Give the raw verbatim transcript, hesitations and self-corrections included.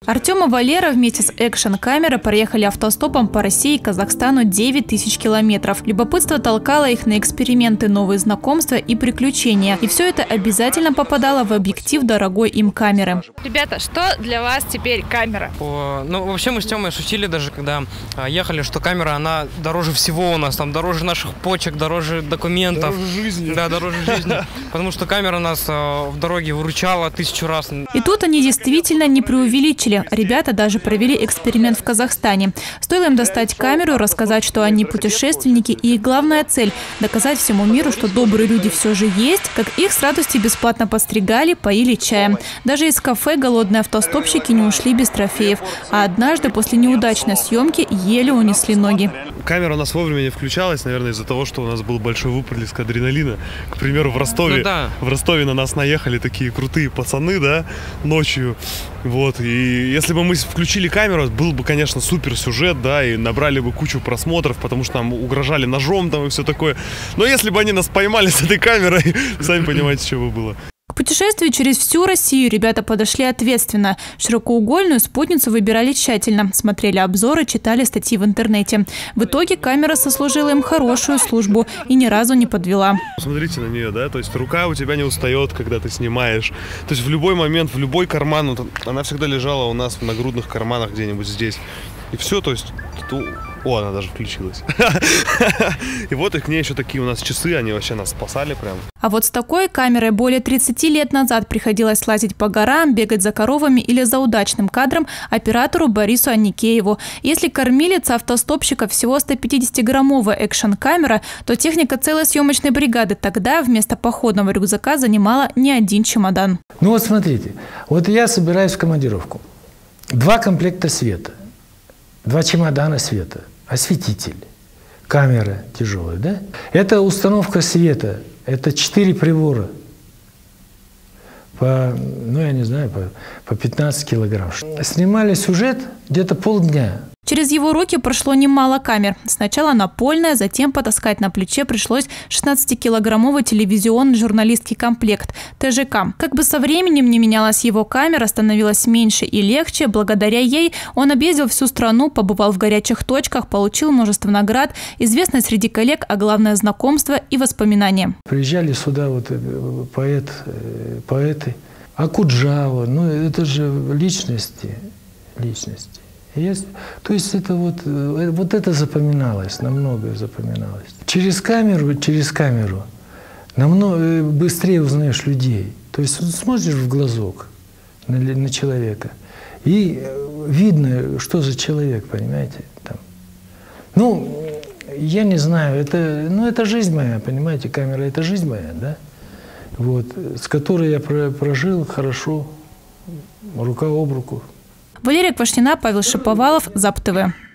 Артем и Валера вместе с экшн-камерой проехали автостопом по России и Казахстану девять тысяч километров. Любопытство толкало их на эксперименты, новые знакомства и приключения. И все это обязательно попадало в объектив дорогой им камеры. Ребята, что для вас теперь камера? О, ну, вообще мы с Тёмой шутили даже, когда а, ехали, что камера, она дороже всего у нас, там, дороже наших почек, дороже документов. Дороже жизни. Да, дороже жизни. Потому что камера нас а, в дороге выручала тысячу раз. И тут они действительно не преувеличили. Ребята даже провели эксперимент в Казахстане. Стоило им достать камеру, рассказать, что они путешественники, и их главная цель – доказать всему миру, что добрые люди все же есть, как их с радостью бесплатно подстригали, поили чаем. Даже из кафе голодные автостопщики не ушли без трофеев. А однажды после неудачной съемки еле унесли ноги. Камера у нас вовремя не включалась, наверное, из-за того, что у нас был большой выплеск адреналина. К примеру, в Ростове, ну, да. в Ростове на нас наехали такие крутые пацаны, да, ночью. Вот, и если бы мы включили камеру, был бы, конечно, супер сюжет, да, и набрали бы кучу просмотров, потому что нам угрожали ножом там и все такое. Но если бы они нас поймали с этой камерой, сами понимаете, что бы было. К путешествию через всю Россию ребята подошли ответственно. Широкоугольную спутницу выбирали тщательно. Смотрели обзоры, читали статьи в интернете. В итоге камера сослужила им хорошую службу и ни разу не подвела. Смотрите на нее, да, то есть рука у тебя не устает, когда ты снимаешь. То есть в любой момент, в любой карман, вот, она всегда лежала у нас в нагрудных карманах где-нибудь здесь. И все, то есть... О, она даже включилась. И вот и к ней еще такие у нас часы, они вообще нас спасали прям. А вот с такой камерой более тридцати лет назад приходилось лазить по горам, бегать за коровами или за удачным кадром оператору Борису Аникееву. Если кормилица автостопщика всего сто пятидесятиграммовая экшн-камера, то техника целой съемочной бригады тогда вместо походного рюкзака занимала не один чемодан. Ну вот смотрите, вот я собираюсь в командировку. Два комплекта света, два чемодана света. Осветитель, камера тяжелая, да? Это установка света, это четыре прибора по, ну я не знаю, по, по пятнадцать килограмм. Снимали сюжет где-то полдня. Через его руки прошло немало камер. Сначала напольная, затем потаскать на плече пришлось шестнадцатикилограммовый телевизионный журналистский комплект ТЖК. Как бы со временем не менялась его камера, становилась меньше и легче. Благодаря ей он объездил всю страну, побывал в горячих точках, получил множество наград, известное среди коллег, а главное знакомство и воспоминания. Приезжали сюда вот поэт, поэты, Акуджава, ну это же личности, личности. Есть, то есть это вот, вот это запоминалось, намного запоминалось. Через камеру, через камеру намного быстрее узнаешь людей. То есть смотришь в глазок на, на человека, и видно, что за человек, понимаете? Там. Ну, я не знаю, это, ну, это жизнь моя, понимаете, камера – это жизнь моя, да? Вот, с которой я прожил хорошо, рука об руку. Валерия Квашнина, Павел Шаповалов, ЗАП-ТВ.